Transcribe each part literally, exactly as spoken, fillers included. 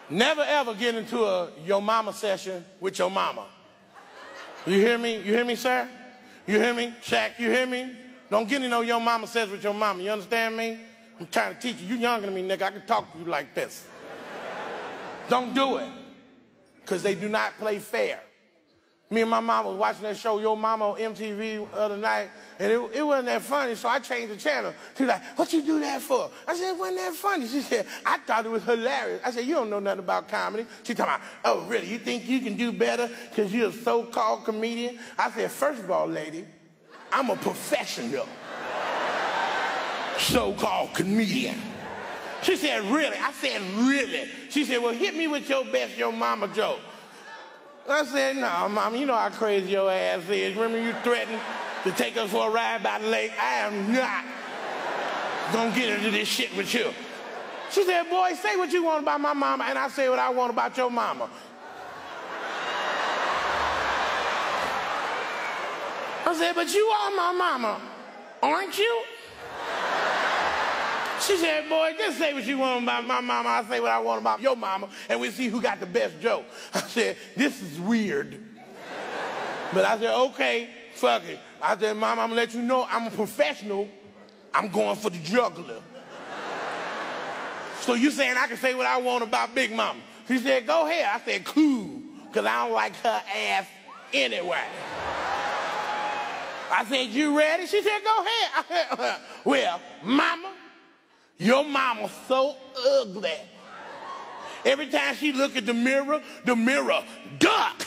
Never ever get into a your mama session with your mama. You hear me? You hear me, sir? You hear me? Shaq, you hear me? Don't get into no your mama session with your mama. You understand me? I'm trying to teach you. You younger than me, nigga. I can talk to you like this. Don't do it. Because they do not play fair. Me and my mom was watching that show, Yo Mama, on M T V the other night, and it, it wasn't that funny, so I changed the channel. She was like, what you do that for? I said, it wasn't that funny. She said, I thought it was hilarious. I said, you don't know nothing about comedy. She talking about, oh, really, you think you can do better because you're a so-called comedian? I said, first of all, lady, I'm a professional so-called comedian. She said, really? I said, really? She said, well, hit me with your best Yo Mama joke. I said, no, Mama, you know how crazy your ass is. Remember you threatened to take us for a ride by the lake? I am not gonna get into this shit with you. She said, boy, say what you want about my mama, and I say what I want about your mama. I said, but you are my mama, aren't you? She said, boy, just say what you want about my mama. I say what I want about your mama, and we'll see who got the best joke. I said, this is weird. But I said, okay, fuck it. I said, Mama, I'm gonna let you know I'm a professional. I'm going for the juggler. So you saying I can say what I want about Big Mama? She said, go ahead. I said, cool, because I don't like her ass anyway. I said, you ready? She said, go ahead. I said, well, Mama, your mama's so ugly. Every time she look at the mirror, the mirror duck.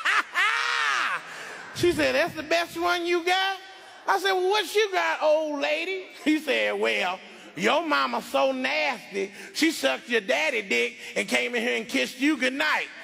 She said, that's the best one you got? I said, well, what you got, old lady? He said, well, your mama's so nasty, she sucked your daddy dick and came in here and kissed you goodnight.